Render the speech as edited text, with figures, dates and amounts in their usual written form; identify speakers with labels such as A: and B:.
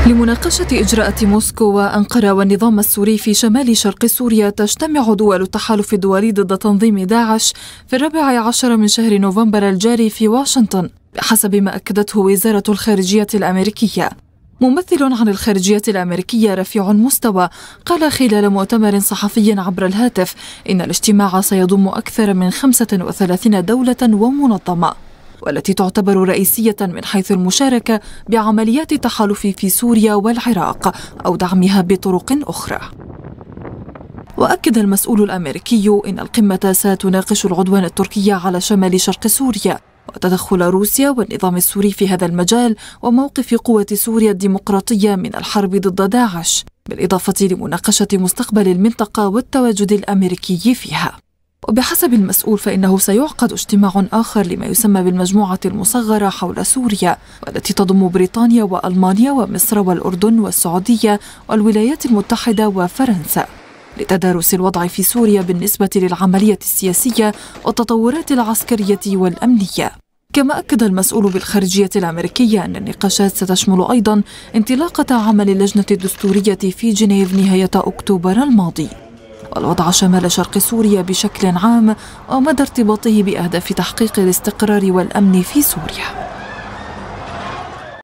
A: لمناقشة إجراءات موسكو وأنقرة والنظام السوري في شمال شرق سوريا، تجتمع دول التحالف الدولي ضد تنظيم داعش في 14 من شهر نوفمبر الجاري في واشنطن، بحسب ما أكدته وزارة الخارجية الأمريكية. ممثل عن الخارجية الأمريكية رفيع المستوى قال خلال مؤتمر صحفي عبر الهاتف إن الاجتماع سيضم أكثر من 35 دولة ومنظمة، والتي تعتبر رئيسية من حيث المشاركة بعمليات التحالف في سوريا والعراق أو دعمها بطرق أخرى. وأكد المسؤول الأمريكي إن القمة ستناقش العدوان التركي على شمال شرق سوريا وتدخل روسيا والنظام السوري في هذا المجال وموقف قوة سوريا الديمقراطية من الحرب ضد داعش، بالإضافة لمناقشة مستقبل المنطقة والتواجد الأمريكي فيها. وبحسب المسؤول فإنه سيعقد اجتماع آخر لما يسمى بالمجموعة المصغرة حول سوريا، والتي تضم بريطانيا وألمانيا ومصر والأردن والسعودية والولايات المتحدة وفرنسا، لتدارس الوضع في سوريا بالنسبة للعملية السياسية والتطورات العسكرية والأمنية. كما أكد المسؤول بالخارجية الأمريكية أن النقاشات ستشمل أيضا انطلاقة عمل اللجنة الدستورية في جنيف نهاية أكتوبر الماضي، والوضع شمال شرق سوريا بشكل عام ومدى ارتباطه بأهداف تحقيق الاستقرار والأمن في سوريا.